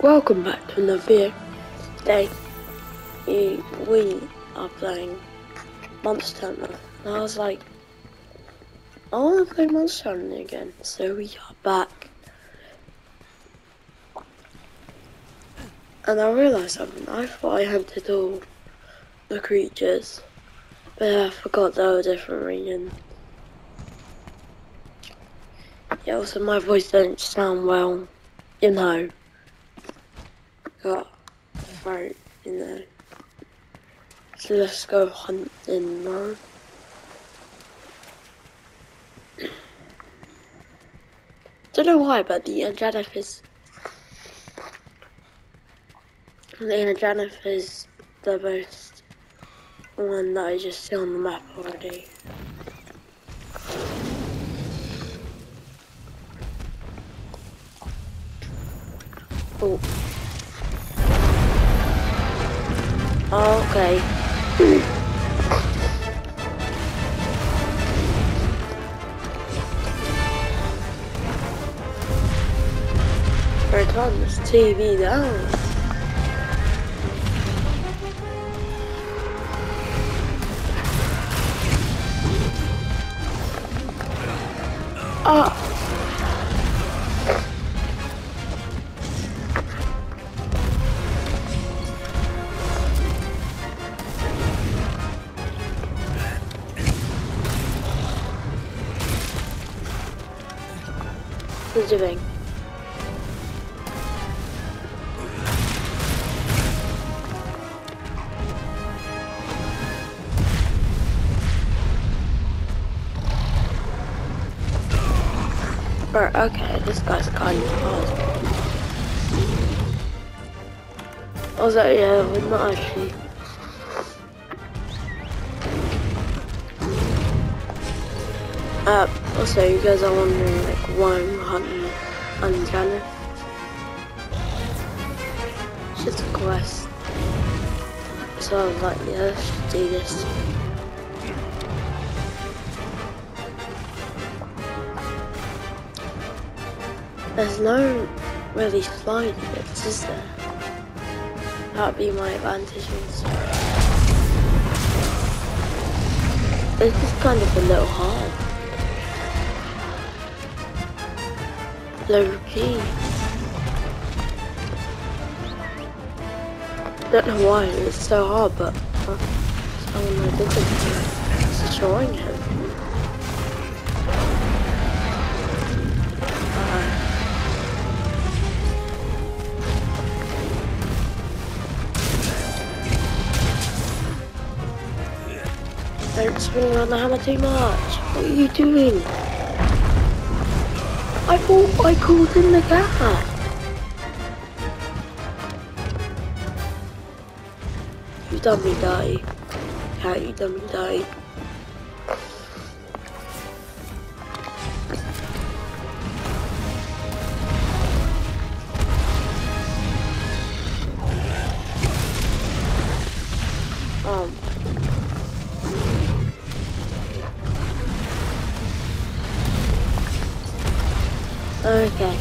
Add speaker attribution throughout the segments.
Speaker 1: Welcome back to another video. Today we are playing Monster Hunter. And I was like, I want to play Monster Hunter again. So we are back. And I realised something. I thought I hunted all the creatures, but I forgot they were different regions. Yeah, also my voice don't sound well, you know. Got a throat, you know. So let's go hunting now. Don't know why, but the Adranif is the most one that I just see on the map already. Oh. Okay. Turn this TV down. Ah. What's it doing? Okay, this guy's kind of hard. Also, yeah, we're not actually. Also, you guys are wondering, like, why I'm hunting Andranif. It's just a quest. So I was like, yeah, let's just do this. There's no really slide bits, is there? That'd be my advantage instead. This is kind of a little hard. Low key. Don't know why it's so hard, but someone I did it is destroying him. Don't swing around the hammer too much. What are you doing? I thought I called in the gap. You done me dirty. Cat, you done me dirty. Okay.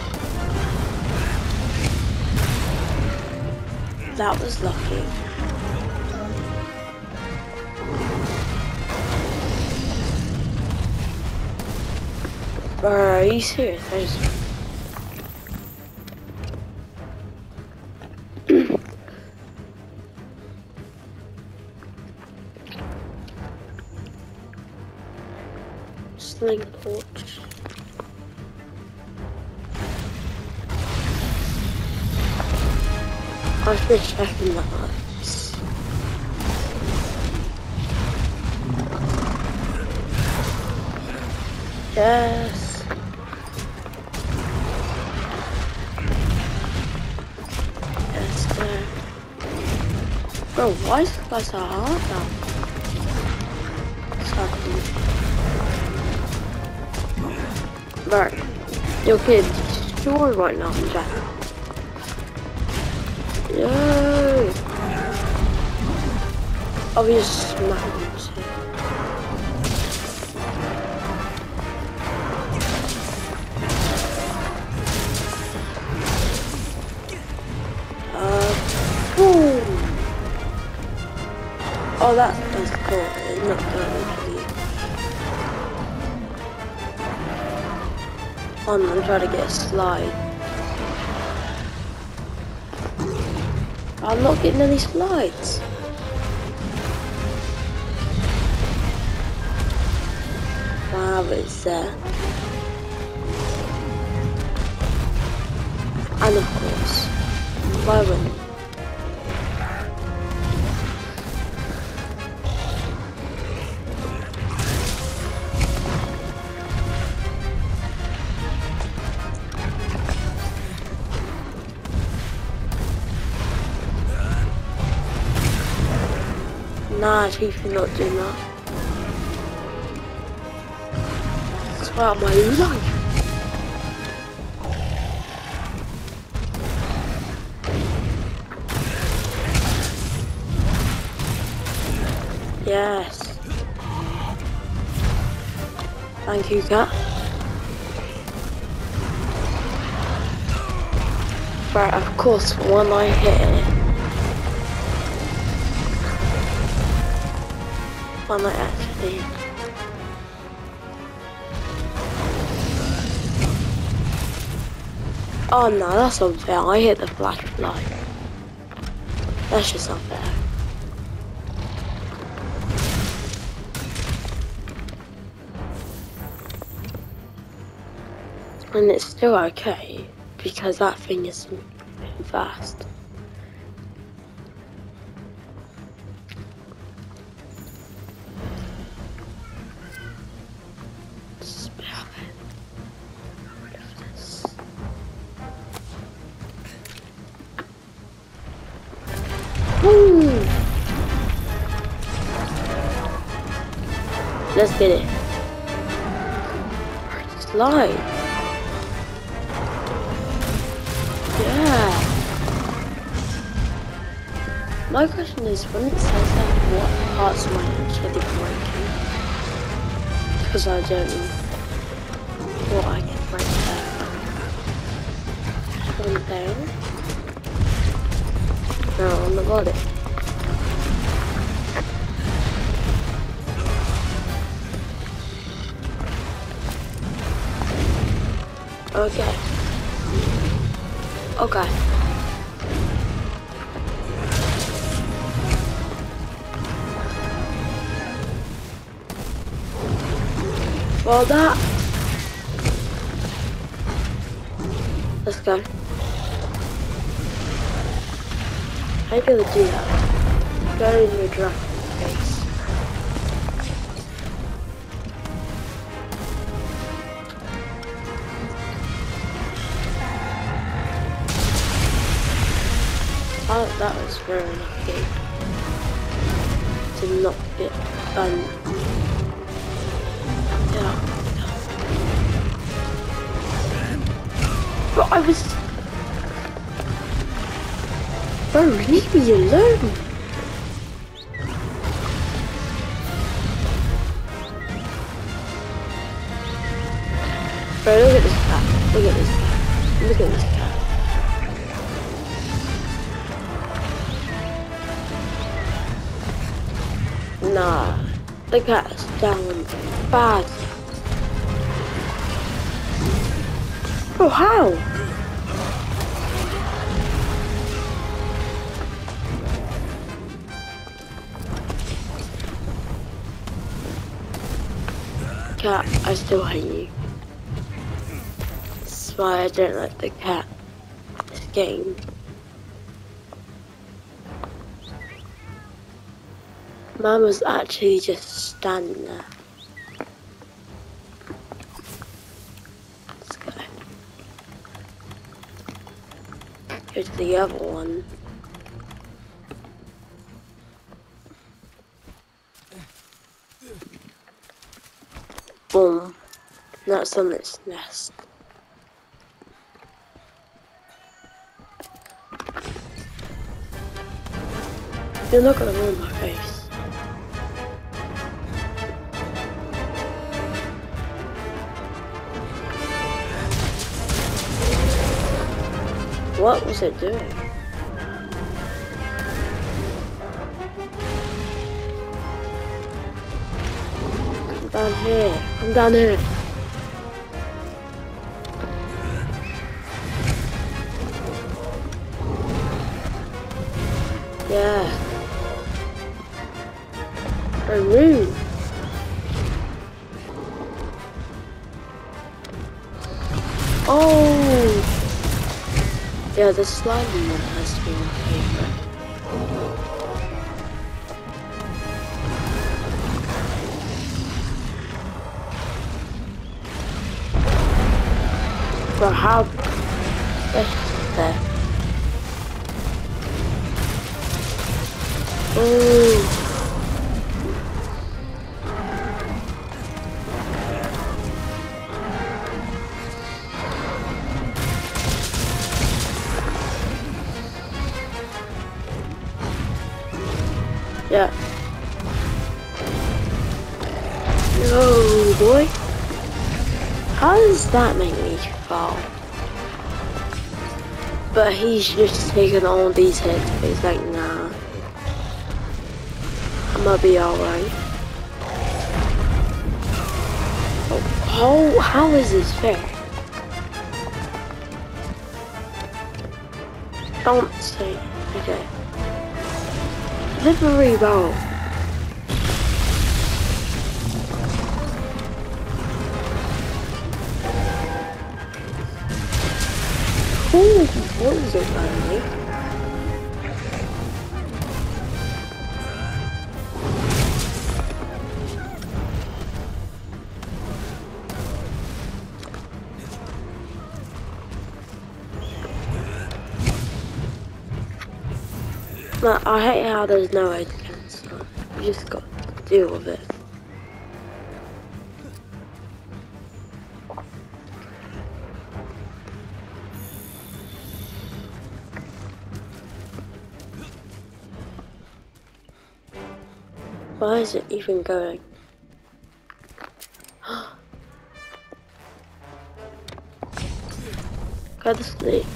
Speaker 1: That was lucky. Are you serious? Sling torch. I've been checking that lights. Yes. Yes, there. Bro, why is this guy so hard now? Bro, your kid's destroyed right now, Jack. Yo! I'll be just smacking him. Oh, that's cool. It's not going to be. I'm trying to get a slide. I'm not getting any slides. Wow, it's there. And of course, why wouldn't you? Nah, Chief, you're not doing that. It's about my life. Yes. Thank you, cat. Right, of course, when I hit it, when I actually oh no, that's unfair. I hit the flashlight. That's just unfair. And it's still okay because that thing is moving fast. Woo! Let's get it. Slide. Yeah. My question is, when it says that, what parts am I actually breaking? Because I don't know what I can break there. One down. No, I'm not got it. Okay. Okay. Well, that. Let's go. How do you do that? Go in your dragon face. Oh, that was very lucky to not get yeah. But I was. Bro, leave me alone. Bro, look at this cat. Look at this cat. Look at this cat. Nah, the cat's down bad. Bro, how? Cat, I still hate you. That's why I don't like the cat. This game. Mum was actually just standing there. Let's go. Go to the other one. Boom. That's on its nest. You're not gonna ruin my face. What was it doing? Down here. I'm down here. Yeah. Maroon. Oh. Yeah, the sliding one has to be my favorite. But how? There. Oh. Yeah. No, boy. How does that make me fall? But he's just taking all these hits, but he's like, nah. I'm gonna be alright. Oh, how is this fair? Don't say, okay. Delivery ball. Ooh, what is it, finally? I hate how there's no way to cancel. You just got to deal with it. Why is it even going? Go to sleep.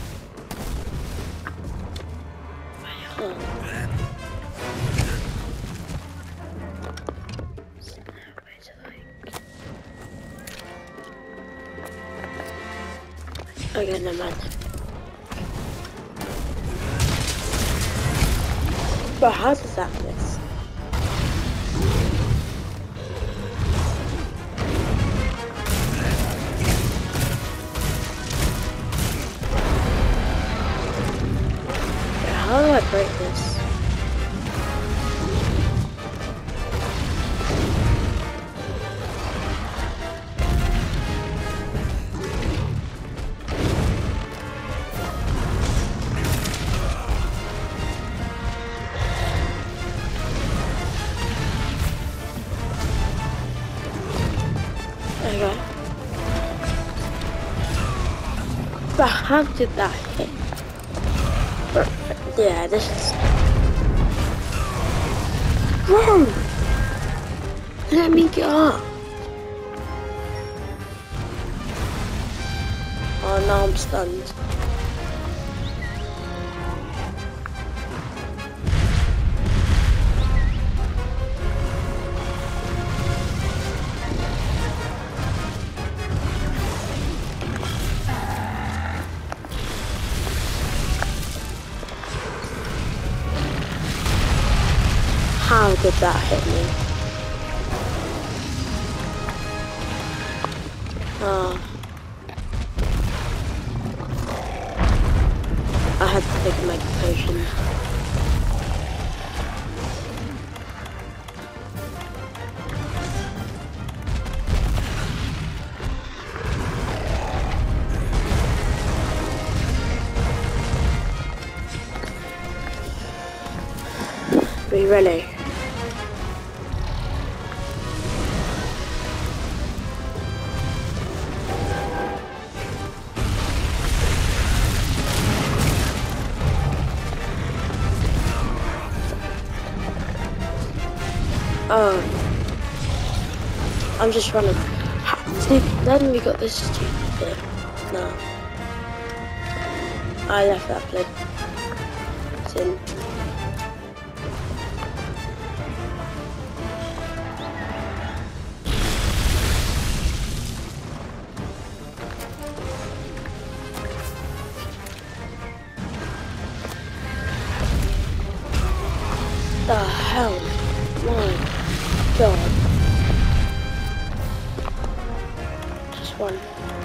Speaker 1: Okay, never mind. But how does that miss? How do I break this? Okay. But how did that hit? Yeah, this is... Bro! Let me get up! Oh, now I'm stunned. How did that hit me? Oh. I had to take a mega potion. Be ready. Oh, I'm just running. See, then we got this stupid bit. No, I left that play. It's in. hell? My god. Just one.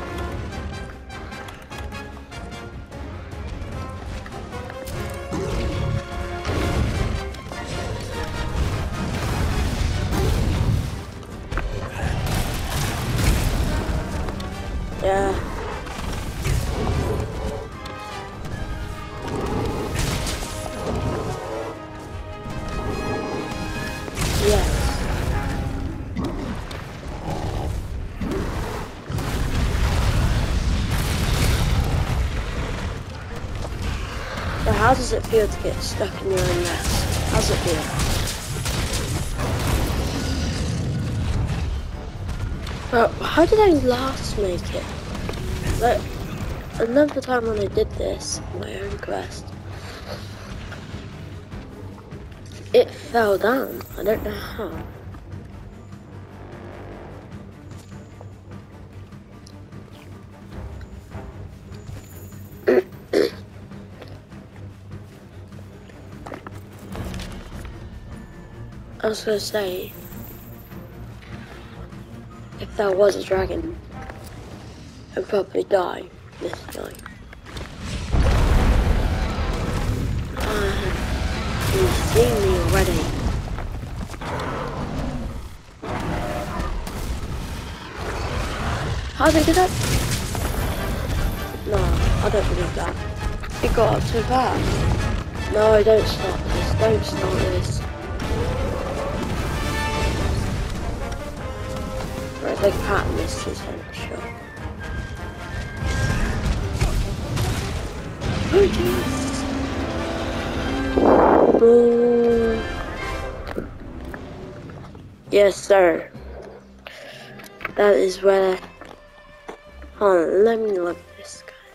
Speaker 1: Yeah. Yes. So how does it feel to get stuck in your own mess? How's it feel? But how did I last make it? Like, another time when I did this, my own quest, it fell down. I don't know how. I was gonna say, if there was a dragon, I'd probably die this night. You've seen me already. How did I get up? No, I don't believe that. It got up so fast. No, don't start this. Don't start this. Right, like Pat missed his headshot. Oh jeez. Oh. Yes, sir. That is where. Hold on, let me look at this guy.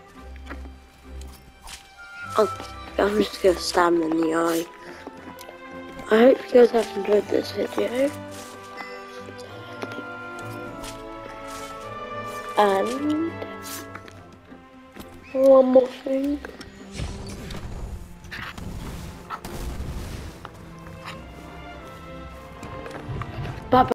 Speaker 1: Oh, I'm just gonna stab him in the eye. I hope you guys have enjoyed this video. And one more thing.